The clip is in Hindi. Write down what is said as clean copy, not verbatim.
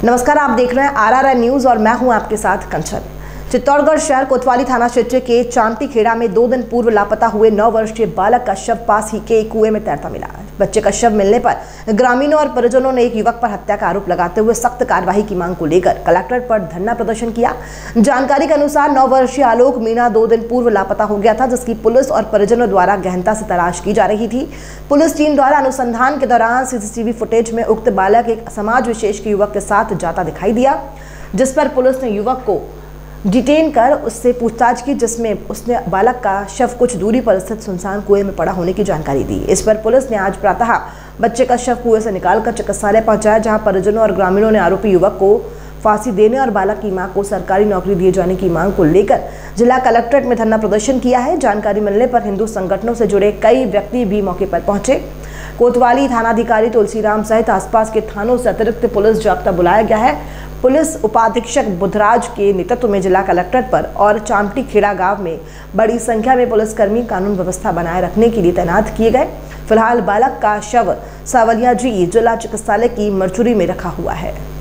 नमस्कार, आप देख रहे हैं RRI न्यूज और मैं हूं आपके साथ कंचन। चित्तौड़गढ़ शहर कोतवाली थाना क्षेत्र के चांटी खेड़ा में 2 दिन पूर्व लापता हुए 9 वर्षीय बालक का शव पास ही के कुएं में तैरता मिला। बच्चे का शव मिलने पर ग्रामीणों और परिजनों ने एक युवक पर हत्या का आरोप लगाते हुए सख्त कार्रवाई की मांग को लेकर कलेक्ट्रेट पर धरना प्रदर्शन किया। जानकारी के अनुसार 9 वर्षीय आलोक मीणा 2 दिन पूर्व लापता हो गया था, जिसकी पुलिस और परिजनों द्वारा गहनता से तलाश की जा रही थी। पुलिस टीम द्वारा अनुसंधान के दौरान सीसीटीवी फुटेज में उक्त बालक एक समाज विशेष के युवक के साथ जाता दिखाई दिया, जिस पर पुलिस ने युवक को डिटेन कर उससे पूछताछ की, जिसमें उसने बालक का शव कुछ दूरी पर स्थित सुनसान कुएं में पड़ा होने की जानकारी दी। इस पर पुलिस ने आज प्रातः बच्चे का शव कुएं से निकालकर चिकित्सालय पहुंचाया, जहां परिजनों और ग्रामीणों ने आरोपी युवक को फांसी देने और बालक की मां को सरकारी नौकरी दिए जाने की मांग को लेकर जिला कलेक्ट्रेट में धरना प्रदर्शन किया है। जानकारी मिलने पर हिंदू संगठनों से जुड़े कई व्यक्ति भी मौके पर पहुंचे। कोतवाली थानाधिकारी तुलसीराम सहित आसपास के थानों से अतिरिक्त पुलिस जाब्ता बुलाया गया है। पुलिस उपाधीक्षक बुधराज के नेतृत्व में जिला कलेक्ट्रेट पर और चांटी खेड़ा गांव में बड़ी संख्या में पुलिसकर्मी कानून व्यवस्था बनाए रखने के लिए तैनात किए गए। फिलहाल बालक का शव सावलिया जी जिला चिकित्सालय की मरचुरी में रखा हुआ है।